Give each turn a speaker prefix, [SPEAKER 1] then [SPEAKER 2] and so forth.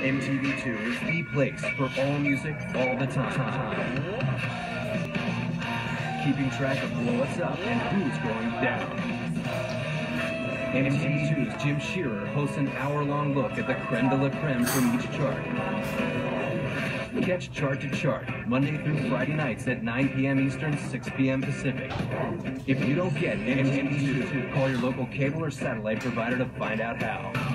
[SPEAKER 1] MTV2 is the place for all music all the time. Keeping track of what's up and who's going down. MTV2's Jim Shearer hosts an hour-long look at the creme de la creme from each chart. Catch Chart to Chart, Monday through Friday nights at 9 p.m. Eastern, 6 p.m. Pacific. If you don't get MTV2, call your local cable or satellite provider to find out how.